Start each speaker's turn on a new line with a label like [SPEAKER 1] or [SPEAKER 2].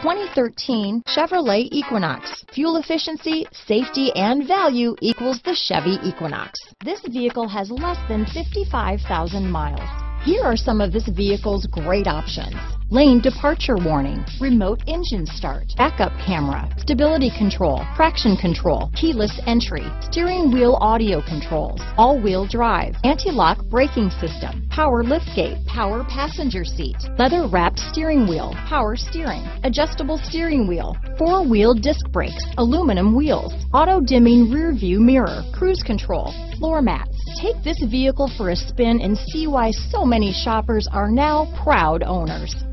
[SPEAKER 1] 2013 Chevrolet Equinox. Fuel efficiency, safety, and value equals the Chevy Equinox. This vehicle has less than 55,000 miles. Here are some of this vehicle's great options: lane departure warning, remote engine start, backup camera, stability control, traction control, keyless entry, steering wheel audio controls, all-wheel drive, anti-lock braking system, power liftgate, power passenger seat, leather-wrapped steering wheel, power steering, adjustable steering wheel, four-wheel disc brakes, aluminum wheels, auto-dimming rear-view mirror, cruise control, floor mats. Take this vehicle for a spin and see why so many shoppers are now proud owners.